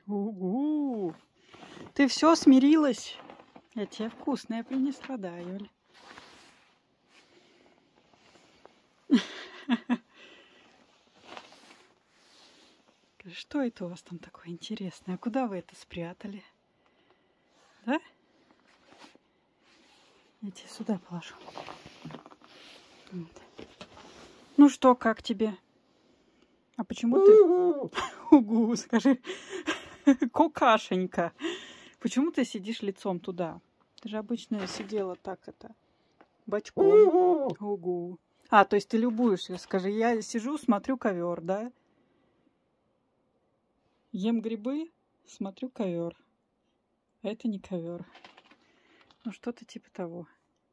Угу. Ты все смирилась? Я тебе вкусное принесла, да, Юль? Что это у вас там такое интересное? А куда вы это спрятали? Да? Я тебе сюда положу. Вот. Ну что, как тебе? А почему ты... Угу, скажи. Кокашенька. Почему ты сидишь лицом туда? Ты же обычно сидела так это, бочком. Угу. А, то есть ты любуешься, скажи, я сижу, смотрю ковер, да? Ем грибы, смотрю ковер. А это не ковер. Ну, что-то типа того.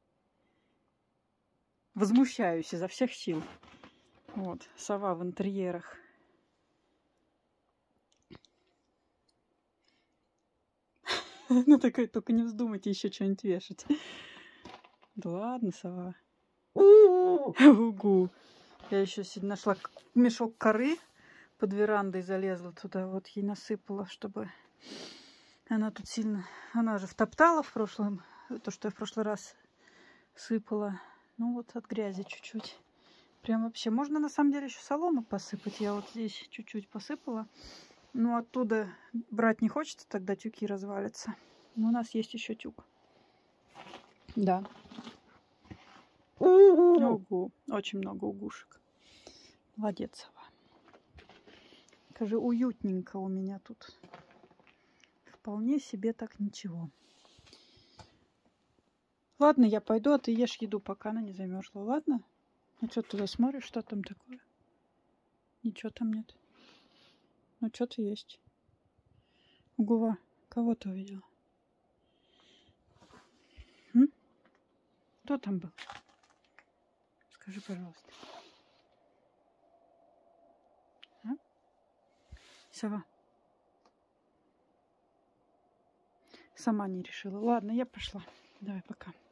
Возмущаюсь изо всех сил. Вот, сова в интерьерах. Ну, такая, только не вздумайте еще что-нибудь вешать. Да ладно, сова. Угу. Я еще сегодня нашла мешок коры под верандой, залезла туда, вот ей насыпала, чтобы она тут сильно... Она же втоптала в прошлом, то, что я в прошлый раз сыпала. Ну вот от грязи чуть-чуть. Прям вообще. Можно на самом деле еще соломы посыпать. Я вот здесь чуть-чуть посыпала. Но оттуда брать не хочется, тогда тюки развалятся. Но у нас есть еще тюк. Да. Угу. Очень много угушек. Молодец, сова. Скажи, уютненько у меня тут. Вполне себе так ничего. Ладно, я пойду, а ты ешь еду, пока она не замерзла. Ладно? А что ты туда смотришь, что там такое? Ничего там нет. Ну, что-то есть. Угува, кого ты увидела? Кто там был? Скажи, пожалуйста. А? Сова. Сама не решила. Ладно, я пошла. Давай, пока.